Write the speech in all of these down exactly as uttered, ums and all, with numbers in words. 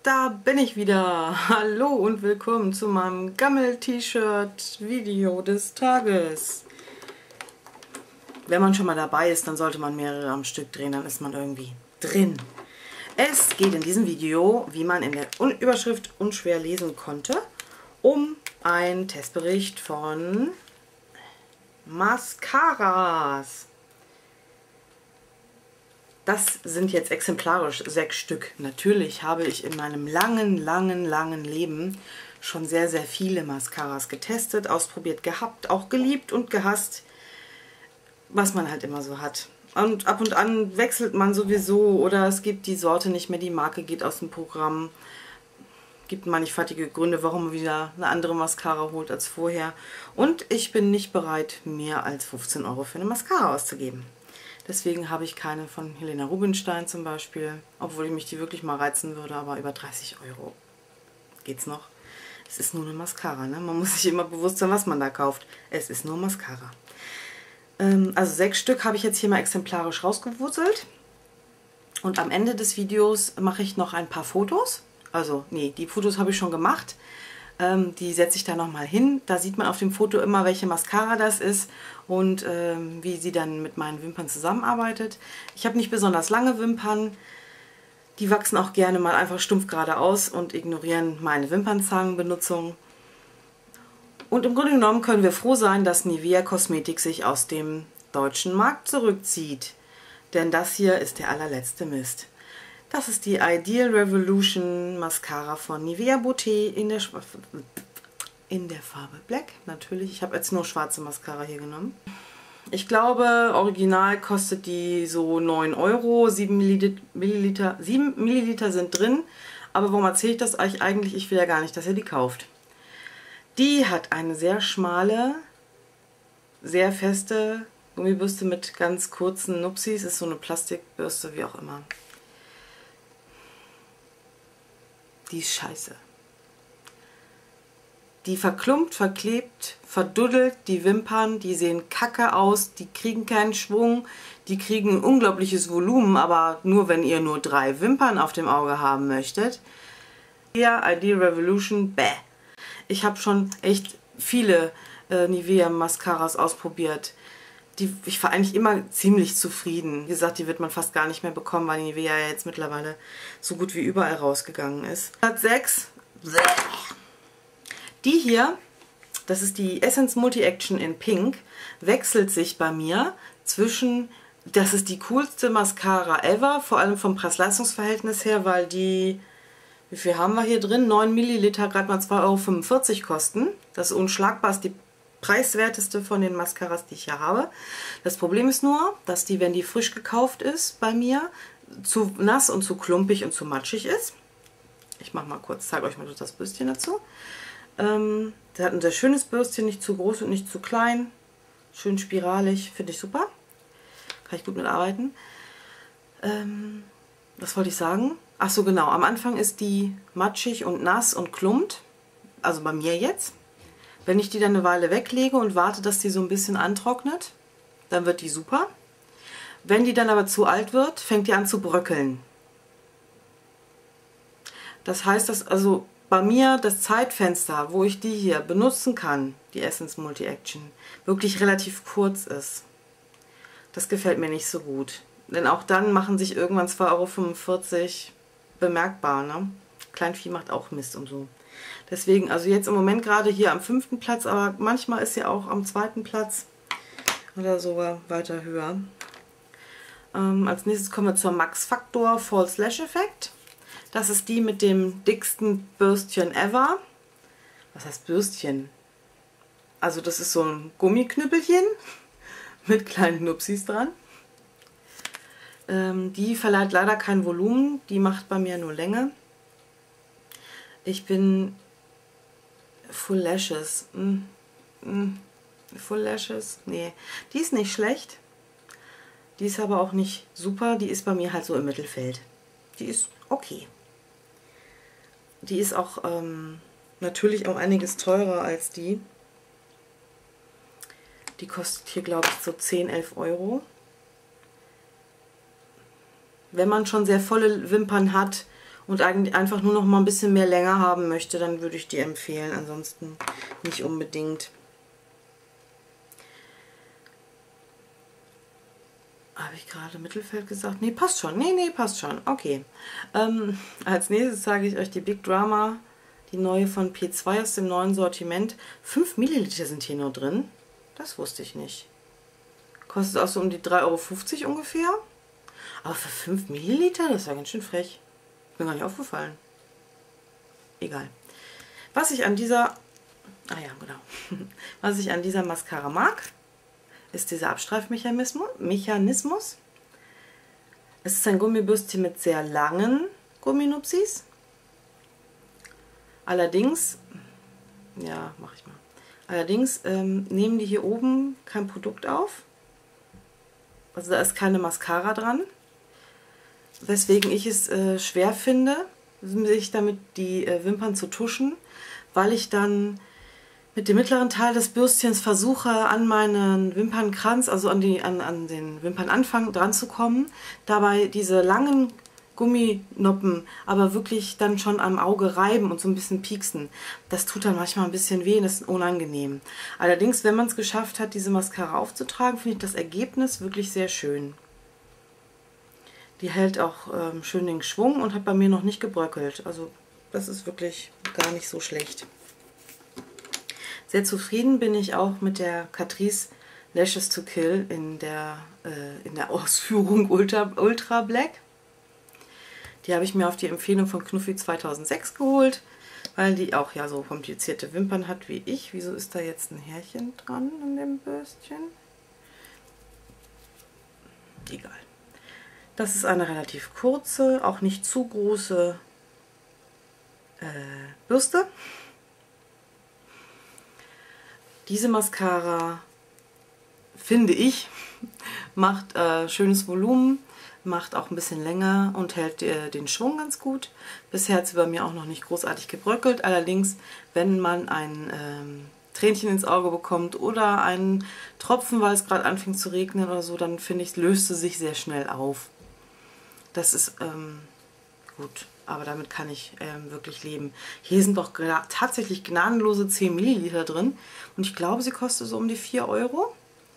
Da bin ich wieder. Hallo und willkommen zu meinem Gammel-T-Shirt-Video des Tages. Wenn man schon mal dabei ist, dann sollte man mehrere am Stück drehen, dann ist man irgendwie drin. Es geht in diesem Video, wie man in der Überschrift unschwer lesen konnte, um einen Testbericht von Mascaras. Das sind jetzt exemplarisch sechs Stück. Natürlich habe ich in meinem langen, langen, langen Leben schon sehr, sehr viele Mascaras getestet, ausprobiert, gehabt, auch geliebt und gehasst, was man halt immer so hat. Und ab und an wechselt man sowieso oder es gibt die Sorte nicht mehr, die Marke geht aus dem Programm. Gibt mannigfaltige Gründe, warum man wieder eine andere Mascara holt als vorher. Und ich bin nicht bereit, mehr als fünfzehn Euro für eine Mascara auszugeben. Deswegen habe ich keine von Helena Rubinstein zum Beispiel, obwohl ich mich die wirklich mal reizen würde, aber über dreißig Euro geht's noch. Es ist nur eine Mascara, ne? Man muss sich immer bewusst sein, was man da kauft. Es ist nur Mascara. Ähm, also sechs Stück habe ich jetzt hier mal exemplarisch rausgewurzelt. Und am Ende des Videos mache ich noch ein paar Fotos. Also, nee, die Fotos habe ich schon gemacht. Ähm, die setze ich da nochmal hin. Da sieht man auf dem Foto immer, welche Mascara das ist und ähm, wie sie dann mit meinen Wimpern zusammenarbeitet. Ich habe nicht besonders lange Wimpern. Die wachsen auch gerne mal einfach stumpf geradeaus und ignorieren meine Wimpernzangenbenutzung. Und im Grunde genommen können wir froh sein, dass Nivea Kosmetik sich aus dem deutschen Markt zurückzieht. Denn das hier ist der allerletzte Mist. Das ist die Ideal Revolution Mascara von Nivea Beauté in der, in der Farbe Black. Natürlich, ich habe jetzt nur schwarze Mascara hier genommen. Ich glaube, original kostet die so neun Euro. sieben Milliliter, sieben Milliliter sind drin. Aber warum erzähle ich das euch eigentlich? Ich will ja gar nicht, dass ihr die kauft. Die hat eine sehr schmale, sehr feste Gummibürste mit ganz kurzen Nupsis. Ist so eine Plastikbürste, wie auch immer. Die ist scheiße. Die verklumpt, verklebt, verduddelt die Wimpern, die sehen kacke aus, die kriegen keinen Schwung, die kriegen ein unglaubliches Volumen, aber nur wenn ihr nur drei Wimpern auf dem Auge haben möchtet. Ja, Ideal Revolution, bäh. Ich habe schon echt viele äh, Nivea Mascaras ausprobiert. Die, ich war eigentlich immer ziemlich zufrieden. Wie gesagt, die wird man fast gar nicht mehr bekommen, weil Nivea ja jetzt mittlerweile so gut wie überall rausgegangen ist. Platz sechs. Die hier, das ist die Essence Multi-Action in Pink, wechselt sich bei mir zwischen, das ist die coolste Mascara ever, vor allem vom Preis-Leistungs-Verhältnis her, weil die, wie viel haben wir hier drin? neun Milliliter, gerade mal zwei Euro fünfundvierzig kosten. Das ist unschlagbar, ist die preiswerteste von den Mascaras, die ich hier habe. Das Problem ist nur, dass die, wenn die frisch gekauft ist bei mir, zu nass und zu klumpig und zu matschig ist. Ich mache mal kurz, zeige euch mal das Bürstchen dazu. Ähm, der hat ein sehr schönes Bürstchen, nicht zu groß und nicht zu klein. Schön spiralig, finde ich super. Kann ich gut mitarbeiten. Ähm, was wollte ich sagen? Ach so, genau. Am Anfang ist die matschig und nass und klumpt. Also bei mir jetzt. Wenn ich die dann eine Weile weglege und warte, dass die so ein bisschen antrocknet, dann wird die super. Wenn die dann aber zu alt wird, fängt die an zu bröckeln. Das heißt, dass also bei mir das Zeitfenster, wo ich die hier benutzen kann, die Essence Multi-Action, wirklich relativ kurz ist. Das gefällt mir nicht so gut. Denn auch dann machen sich irgendwann zwei Euro fünfundvierzig bemerkbar. Ne? Kleinvieh macht auch Mist und so. Deswegen, also jetzt im Moment gerade hier am fünften Platz, aber manchmal ist sie auch am zweiten Platz oder sogar weiter höher. Ähm, als nächstes kommen wir zur Max Factor False Lash Effect. Das ist die mit dem dicksten Bürstchen ever. Was heißt Bürstchen? Also das ist so ein Gummiknüppelchen mit kleinen Nupsis dran. Ähm, die verleiht leider kein Volumen, die macht bei mir nur Länge. Ich bin Full Lashes. Mm, mm, Full Lashes? Nee, die ist nicht schlecht. Die ist aber auch nicht super. Die ist bei mir halt so im Mittelfeld. Die ist okay. Die ist auch ähm, natürlich um einiges teurer als die. Die kostet hier, glaube ich, so zehn, elf Euro. Wenn man schon sehr volle Wimpern hat und eigentlich einfach nur noch mal ein bisschen mehr länger haben möchte, dann würde ich die empfehlen. Ansonsten nicht unbedingt. Habe ich gerade Mittelfeld gesagt? Nee, passt schon. Nee, nee, passt schon. Okay. Ähm, als nächstes zeige ich euch die Big Drama, die neue von P zwei aus dem neuen Sortiment. fünf Milliliter sind hier nur drin. Das wusste ich nicht. Kostet auch so um die drei Euro fünfzig ungefähr. Aber für fünf Milliliter, das ist ja ganz schön frech. Mir gar nicht aufgefallen. Egal. Was ich an dieser... Ah ja, genau. Was ich an dieser Mascara mag, ist dieser Abstreifmechanismus. Mechanismus. Es ist ein Gummibürstchen mit sehr langen Gumminupsis. Allerdings... Ja, mache ich mal. Allerdings ähm, nehmen die hier oben kein Produkt auf. Also da ist keine Mascara dran. Weswegen ich es äh, schwer finde, sich damit die äh, Wimpern zu tuschen, weil ich dann mit dem mittleren Teil des Bürstchens versuche, an meinen Wimpernkranz, also an, die, an, an den Wimpernanfang dran zu kommen. Dabei diese langen Gumminoppen aber wirklich dann schon am Auge reiben und so ein bisschen pieksen. Das tut dann manchmal ein bisschen weh und das ist unangenehm. Allerdings, wenn man es geschafft hat, diese Mascara aufzutragen, finde ich das Ergebnis wirklich sehr schön. Die hält auch ähm, schön den Schwung und hat bei mir noch nicht gebröckelt. Also das ist wirklich gar nicht so schlecht. Sehr zufrieden bin ich auch mit der Catrice Lashes to Kill in der, äh, in der Ausführung Ultra, Ultra Black. Die habe ich mir auf die Empfehlung von Knuffi zweitausendsechs geholt, weil die auch ja so komplizierte Wimpern hat wie ich. Wieso ist da jetzt ein Härchen dran an dem Bürstchen? Egal. Das ist eine relativ kurze, auch nicht zu große äh, Bürste. Diese Mascara, finde ich, macht äh, schönes Volumen, macht auch ein bisschen länger und hält äh, den Schwung ganz gut. Bisher hat sie bei mir auch noch nicht großartig gebröckelt. Allerdings, wenn man ein ähm, Tränchen ins Auge bekommt oder einen Tropfen, weil es gerade anfängt zu regnen oder so, dann finde ich, löst sie sich sehr schnell auf. Das ist ähm, gut, aber damit kann ich ähm, wirklich leben. Hier sind doch tatsächlich gnadenlose zehn Milliliter drin und ich glaube, sie kostet so um die vier Euro.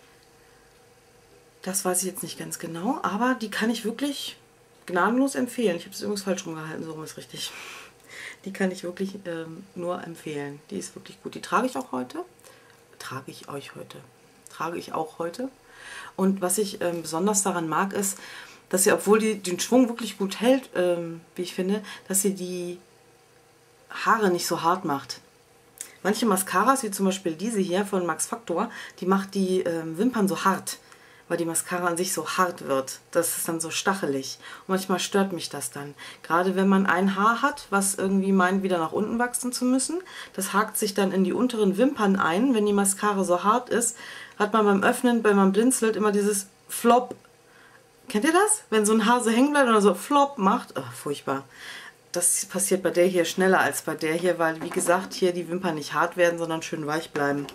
Das weiß ich jetzt nicht ganz genau, aber die kann ich wirklich gnadenlos empfehlen. Ich habe es übrigens falsch rumgehalten, so rum ist richtig. Die kann ich wirklich ähm, nur empfehlen. Die ist wirklich gut. Die trage ich auch heute. Trage ich euch heute. Trage ich auch heute. Und was ich ähm, besonders daran mag, ist, dass sie, obwohl die den Schwung wirklich gut hält, ähm, wie ich finde, dass sie die Haare nicht so hart macht. Manche Mascaras, wie zum Beispiel diese hier von Max Factor, die macht die ähm, Wimpern so hart, weil die Mascara an sich so hart wird. Das ist dann so stachelig. Und manchmal stört mich das dann. Gerade wenn man ein Haar hat, was irgendwie meint, wieder nach unten wachsen zu müssen. Das hakt sich dann in die unteren Wimpern ein. Wenn die Mascara so hart ist, hat man beim Öffnen, wenn man blinzelt, immer dieses Flop. Kennt ihr das? Wenn so ein Haar so hängen bleibt oder so Flop macht. Oh, furchtbar. Das passiert bei der hier schneller als bei der hier, weil, wie gesagt, hier die Wimpern nicht hart werden, sondern schön weich bleiben.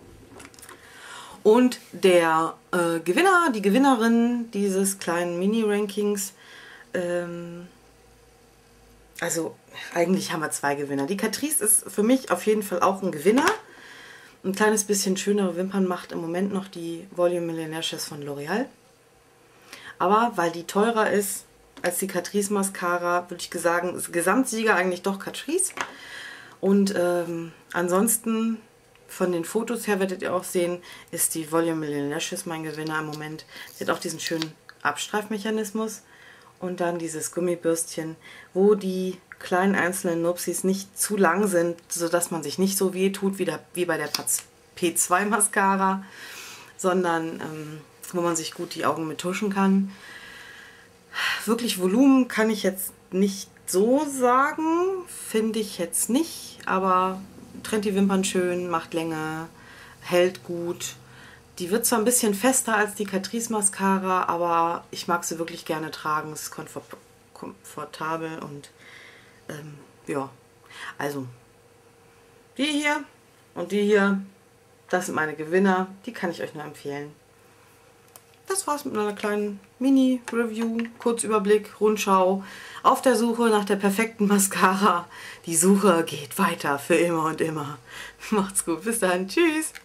Und der äh, Gewinner, die Gewinnerin dieses kleinen Mini-Rankings, ähm, also eigentlich haben wir zwei Gewinner. Die Catrice ist für mich auf jeden Fall auch ein Gewinner. Ein kleines bisschen schönere Wimpern macht im Moment noch die Volume Lashes von L'Oreal. Aber weil die teurer ist als die Catrice Mascara, würde ich sagen, ist Gesamtsieger eigentlich doch Catrice. Und ähm, ansonsten... Von den Fotos her werdet ihr auch sehen, ist die Volume Lashes mein Gewinner im Moment. Sie hat auch diesen schönen Abstreifmechanismus und dann dieses Gummibürstchen, wo die kleinen einzelnen Nupsis nicht zu lang sind, sodass man sich nicht so weh tut wie, der, wie bei der P zwei Mascara, sondern ähm, wo man sich gut die Augen mit tuschen kann. Wirklich Volumen kann ich jetzt nicht so sagen, finde ich jetzt nicht, aber... trennt die Wimpern schön, macht Länge, hält gut. Die wird zwar ein bisschen fester als die Catrice Mascara, aber ich mag sie wirklich gerne tragen. Es ist komfortabel und ähm, ja. Also, die hier und die hier, das sind meine Gewinner. Die kann ich euch nur empfehlen. das war's mit einer kleinen Mini-Review, Kurzüberblick, Rundschau. Auf der Suche nach der perfekten Mascara. Die Suche geht weiter für immer und immer. Macht's gut, bis dann, tschüss!